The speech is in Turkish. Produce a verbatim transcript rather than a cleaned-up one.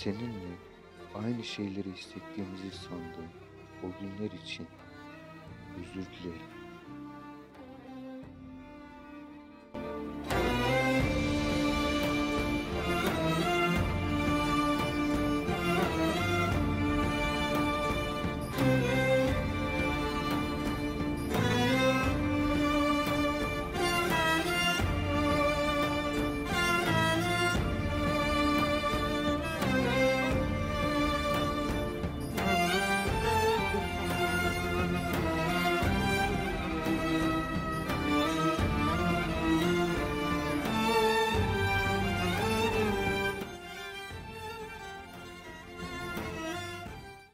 Seninle aynı şeyleri hissettiğimizi sandığım o günler için özür dilerim.